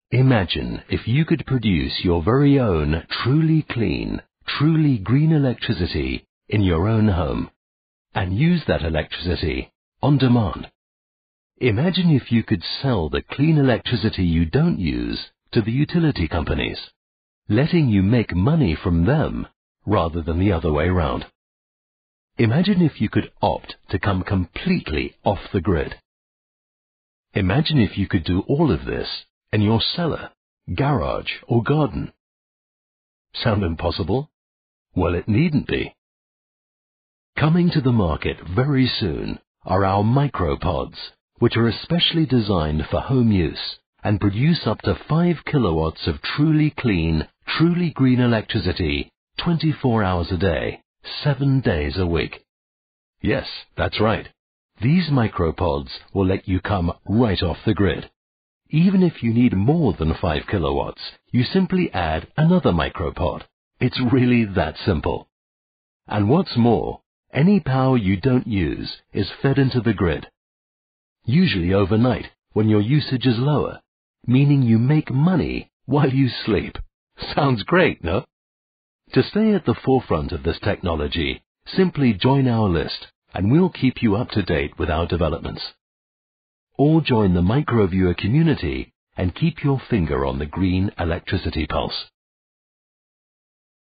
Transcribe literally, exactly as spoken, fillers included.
Imagine if you could produce your very own truly clean, truly green electricity in your own home and use that electricity on demand. Imagine if you could sell the clean electricity you don't use to the utility companies, letting you make money from them rather than the other way round. Imagine if you could opt to come completely off the grid. Imagine if you could do all of this in your cellar, garage or garden. Sound impossible? Well, it needn't be. Coming to the market very soon are our micropods, which are especially designed for home use and produce up to five kilowatts of truly clean, truly green electricity twenty-four hours a day, seven days a week. Yes, that's right. These micropods will let you come right off the grid. Even if you need more than five kilowatts, you simply add another micropod. It's really that simple. And what's more, any power you don't use is fed into the grid, usually overnight when your usage is lower, meaning you make money while you sleep. Sounds great, no? To stay at the forefront of this technology, simply join our list and we'll keep you up to date with our developments. Or join the Microviewer community and keep your finger on the green electricity pulse.